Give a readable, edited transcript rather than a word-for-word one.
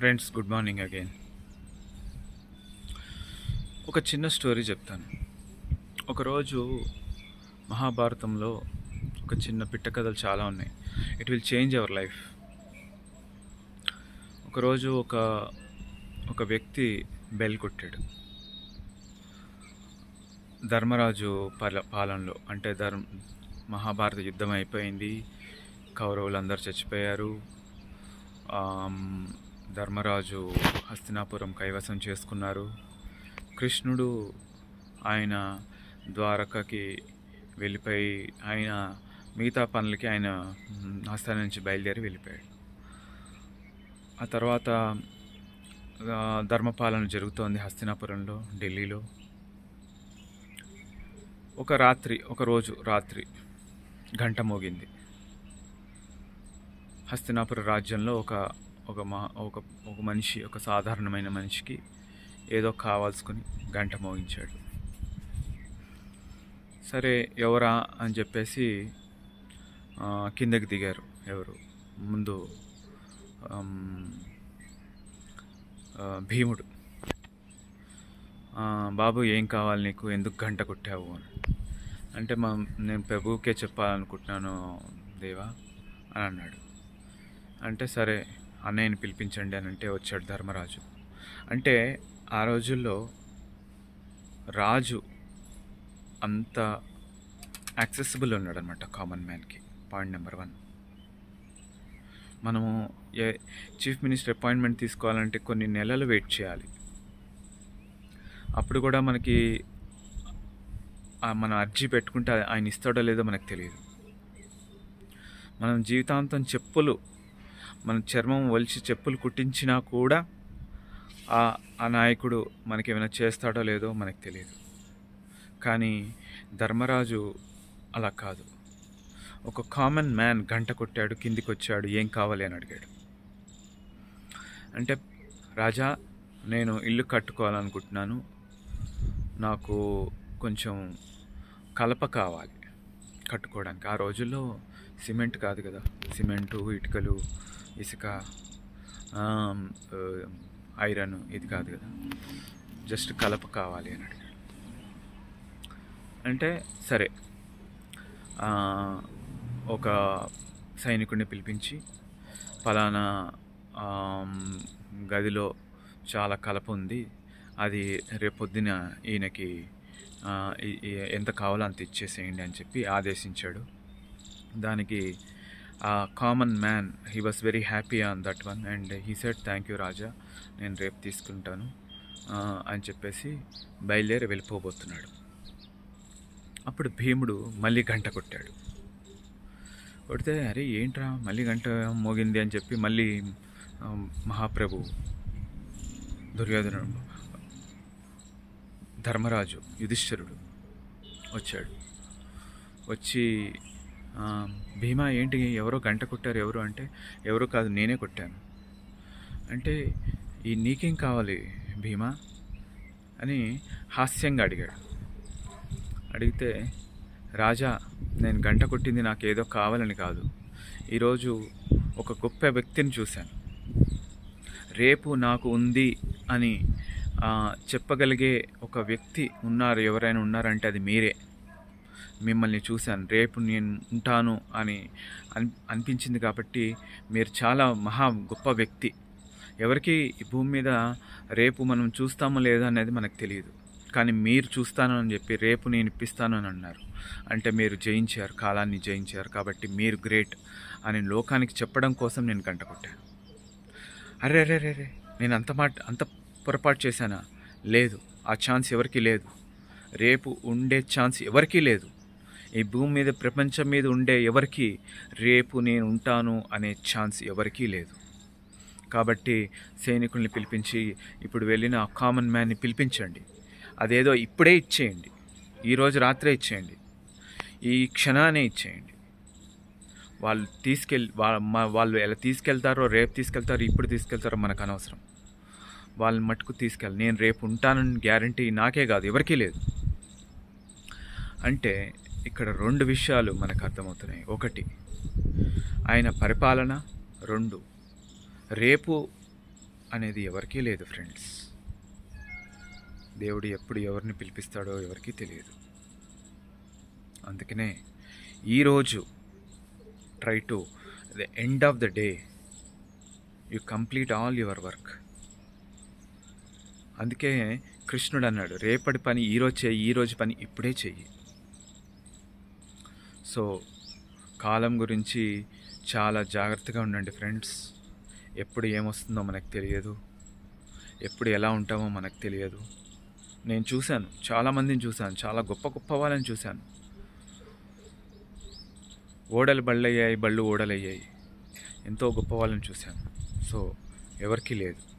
Friends, good morning again. ఒక చిన్న story చెప్తాను. ఒకరోజు మహాభారతంలో ఒక చిన్న పిట్ట కథలు చాలా ఉన్నాయి. It will change our life. ఒకరోజు ఒక వ్యక్తి బెల్ కొట్టాడు. ధర్మరాజు పాలనలో, అంటే మహాభారత యుద్ధం అయిపోయింది. కౌరవులందరూ చచ్చిపోయారు. ధర్మరాజు హస్తినాపురం కైవసం చేసుకున్నారు. కృష్ణుడు ఆయన ద్వారకకి వెళ్ళిపోయి ఆయన మిగతా పనులకి ఆయన హస్తం నుంచి బయలుదేరి వెళ్ళిపోయాడు. ఆ తర్వాత ధర్మపాలన జరుగుతోంది హస్తినాపురంలో, ఢిల్లీలో. ఒకరోజు రాత్రి గంట మోగింది. హస్తినాపుర రాజ్యంలో ఒక మనిషి, ఒక సాధారణమైన మనిషికి ఏదో కావాల్సుకుని గంట మోగించాడు. సరే, ఎవరా అని చెప్పేసి కిందకి దిగారు. ఎవరు ముందు? భీముడు. బాబు, ఏం కావాలి నీకు? ఎందుకు గంట కొట్టావు అని అంటే, నేను ప్రభువుకే చెప్పాలనుకుంటున్నాను దేవా అని అన్నాడు. అంటే సరే, అన్నయ్యని పిలిపించండి అని అంటే వచ్చాడు ధర్మరాజు. అంటే ఆ రోజుల్లో రాజు అంత యాక్సెసిబుల్ ఉన్నాడనమాట కామన్ మ్యాన్కి. Point number 1. మనము చీఫ్ మినిస్టర్ అపాయింట్మెంట్ తీసుకోవాలంటే కొన్ని నెలలు వెయిట్ చేయాలి. అప్పుడు కూడా మనకి మన అర్జీ పెట్టుకుంటే ఆయన ఇస్తాడో లేదో మనకు తెలియదు. మనం జీవితాంతం మన చర్మం ఒలిచి చెప్పులు కుట్టించినా కూడా ఆ నాయకుడు మనకి ఏమైనా చేస్తాడో లేదో మనకు తెలియదు. కానీ ధర్మరాజు అలా కాదు. ఒక కామన్ మ్యాన్ గంట కొట్టాడు, కిందికి వచ్చాడు, ఏం కావాలి అని అడిగాడు. అంటే, రాజా, నేను ఇల్లు కట్టుకోవాలనుకుంటున్నాను, నాకు కొంచెం కలప కావాలి కట్టుకోవడానికి. ఆ రోజుల్లో సిమెంట్ కాదు కదా, సిమెంటు, ఇటుకలు, ఇసుక, ఐరన్ ఇది కాదు కదా, జస్ట్ కలప కావాలి అని అడిగాడు. అంటే సరే, ఒక సైనికుడిని పిలిపించి, పలానా గదిలో చాలా కలప ఉంది, అది రేపొద్దున ఈయనకి ఎంత కావాలో అంత ఇచ్చేసేయండి అని చెప్పి ఆదేశించాడు. దానికి common man, he was very happy on that one and he said, thank you రాజా, నేను రేపు తీసుకుంటాను అని చెప్పేసి బయలుదేరి వెళ్ళిపోబోతున్నాడు. అప్పుడు భీముడు మళ్ళీ గంట కొట్టాడు. కొడితే, అరే ఏంట్రా మళ్ళీ గంట మోగింది అని చెప్పి మళ్ళీ మహాప్రభు దుర్యోధనుడు, ధర్మరాజు, యుధిష్ఠిరుడు వచ్చాడు. వచ్చి, భీమా ఏంటి, ఎవరో గంట కొట్టారు, ఎవరు అంటే, ఎవరో కాదు, నేనే కొట్టాను అంటే, నీకేం కావాలి భీమా అని హాస్యంగా అడిగాడు. అడిగితే, రాజా, నేను గంట కొట్టింది నాకేదో కావాలని కాదు, ఈరోజు ఒక గొప్ప వ్యక్తిని చూశాను. రేపు నాకు ఉంది అని చెప్పగలిగే ఒక వ్యక్తి ఎవరైనా ఉన్నారంటే అది మీరే. మిమ్మల్ని చూశాను, రేపు నేను ఉంటాను అని అనిపించింది కాబట్టి మీరు చాలా గొప్ప వ్యక్తి. ఎవరికి ఈ భూమి మీద రేపు మనం చూస్తామో లేదో అనేది మనకు తెలియదు, కానీ మీరు చూస్తాను అని చెప్పి రేపు నేను ఇప్పిస్తాను అని అన్నారు. అంటే మీరు జయించారు, కాలాన్ని జయించారు, కాబట్టి మీరు గ్రేట్ అని లోకానికి చెప్పడం కోసం నేను గంట కొట్టాను. అరే, నేను అంత పొరపాటు చేశానా? లేదు, ఆ ఛాన్స్ ఎవరికీ లేదు. రేపు ఉండే ఛాన్స్ ఎవరికీ లేదు. ఈ భూమి మీద, ప్రపంచం మీద ఉండే ఎవరికి రేపు నేను ఉంటాను అనే ఛాన్స్ ఎవరికీ లేదు. కాబట్టి సైనికుల్ని పిలిపించి, ఇప్పుడు వెళ్ళిన ఆ కామన్ మ్యాన్ని పిలిపించండి, అదేదో ఇప్పుడే ఇచ్చేయండి, ఈరోజు రాత్రే ఇచ్చేయండి, ఈ క్షణానే ఇచ్చేయండి. వాళ్ళు ఎలా తీసుకెళ్తారో, రేపు తీసుకెళ్తారో, ఇప్పుడు తీసుకెళ్తారో మనకు అనవసరం. వాళ్ళని మట్టుకు తీసుకెళ్ళి, నేను రేపు ఉంటానని గ్యారంటీ నాకే కాదు, ఎవరికీ లేదు. అంటే ఇక్కడ 2 విషయాలు మనకు అర్థమవుతున్నాయి. 1, ఆయన పరిపాలన. 2, రేపు అనేది ఎవరికీ లేదు ఫ్రెండ్స్. దేవుడు ఎప్పుడు ఎవరిని పిలిపిస్తాడో ఎవరికీ తెలియదు. అందుకనే ఈరోజు try to the end of the day you complete all your work. అందుకే కృష్ణుడు అన్నాడు, రేపటి పని ఈరోజు చేయి, ఈరోజు పని ఇప్పుడే చెయ్యి. సో కాలం గురించి చాలా జాగ్రత్తగా ఉండండి ఫ్రెండ్స్. ఎప్పుడు ఏమొస్తుందో మనకు తెలియదు, ఎప్పుడు ఎలా ఉంటామో మనకు తెలియదు. నేను చూశాను, చాలామందిని చూశాను, చాలా గొప్ప గొప్ప వాళ్ళని చూశాను. ఓడలు బళ్ళయ్యాయి, బళ్ళు ఓడలయ్యాయి. ఎంతో గొప్ప వాళ్ళని చూశాను. సో ఎవరికీ లేదు.